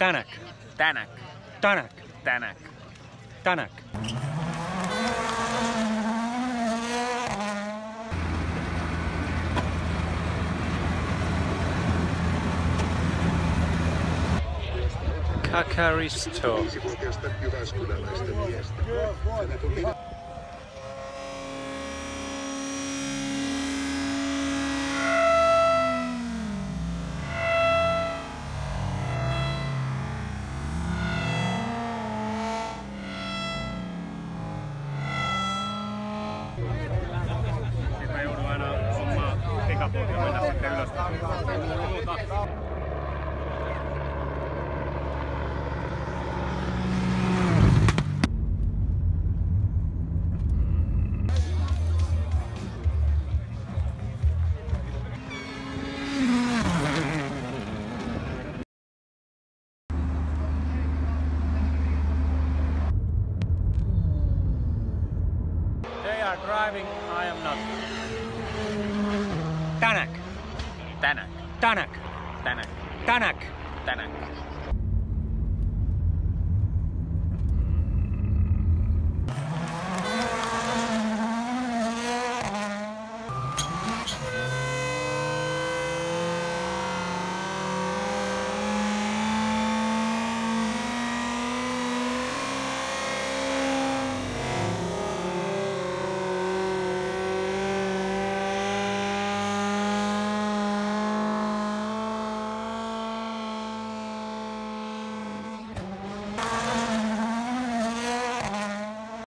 Tanak. Tanak. Tanak. Tanak. Tanak. Kakaristo. Sitten mä joudun aina hommaa pikapuolta mennä sitten ylös. They are driving, I am not. Tanak. Tanak. Tanak. Tanak. Tanak. Tanak.